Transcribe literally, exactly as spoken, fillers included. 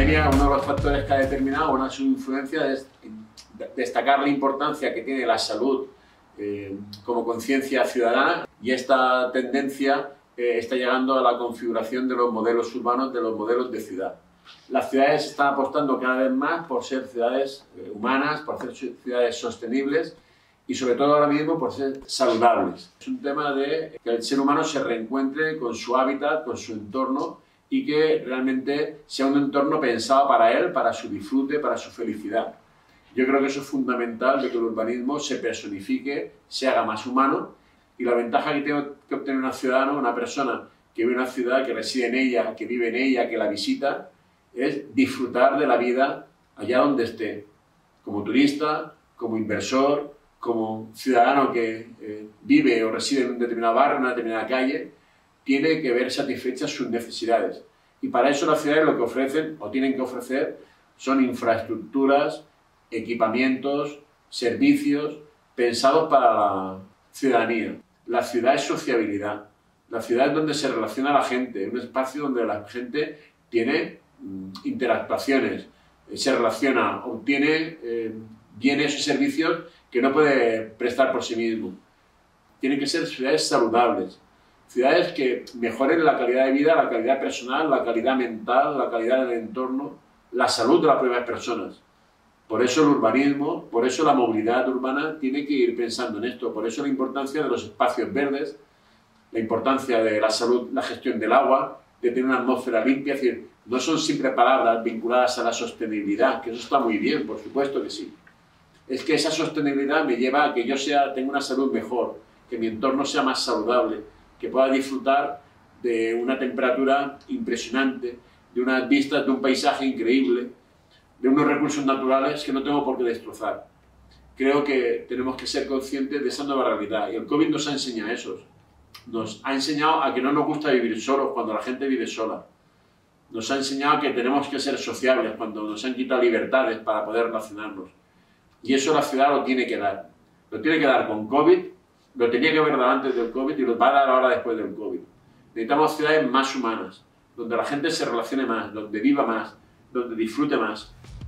pandemia, uno de los factores que ha determinado una su influencia es destacar la importancia que tiene la salud eh, como conciencia ciudadana, y esta tendencia eh, está llegando a la configuración de los modelos urbanos, de los modelos de ciudad. Las ciudades están apostando cada vez más por ser ciudades eh, humanas, por ser ciudades sostenibles y sobre todo ahora mismo por ser saludables. Es un tema de que el ser humano se reencuentre con su hábitat, con su entorno, y que realmente sea un entorno pensado para él, para su disfrute, para su felicidad. Yo creo que eso es fundamental, de que el urbanismo se personifique, se haga más humano, y la ventaja que tiene que obtener un ciudadano, una persona que vive en una ciudad, que reside en ella, que vive en ella, que la visita, es disfrutar de la vida allá donde esté, como turista, como inversor, como ciudadano que eh, vive o reside en un determinado barrio, en una determinada calle, tiene que ver satisfechas sus necesidades. Y para eso las ciudades lo que ofrecen o tienen que ofrecer son infraestructuras, equipamientos, servicios pensados para la ciudadanía. La ciudad es sociabilidad. La ciudad es donde se relaciona la gente, un espacio donde la gente tiene mm, interactuaciones, eh, se relaciona, obtiene eh, bienes y servicios que no puede prestar por sí mismo. Tienen que ser ciudades saludables. Ciudades que mejoren la calidad de vida, la calidad personal, la calidad mental, la calidad del entorno, la salud de las propias personas. Por eso el urbanismo, por eso la movilidad urbana tiene que ir pensando en esto. Por eso la importancia de los espacios verdes, la importancia de la salud, la gestión del agua, de tener una atmósfera limpia. Es decir, no son simples palabras vinculadas a la sostenibilidad, que eso está muy bien, por supuesto que sí. Es que esa sostenibilidad me lleva a que yo sea, tenga una salud mejor, que mi entorno sea más saludable, que pueda disfrutar de una temperatura impresionante, de unas vistas, de un paisaje increíble, de unos recursos naturales que no tengo por qué destrozar. Creo que tenemos que ser conscientes de esa nueva realidad, y el COVID nos ha enseñado eso. Nos ha enseñado a que no nos gusta vivir solos cuando la gente vive sola. Nos ha enseñado que tenemos que ser sociables cuando nos han quitado libertades para poder relacionarnos. Y eso la ciudad lo tiene que dar. Lo tiene que dar con COVID, lo tenía que haber dado antes del COVID y lo va a dar ahora después del COVID. Necesitamos ciudades más humanas, donde la gente se relacione más, donde viva más, donde disfrute más.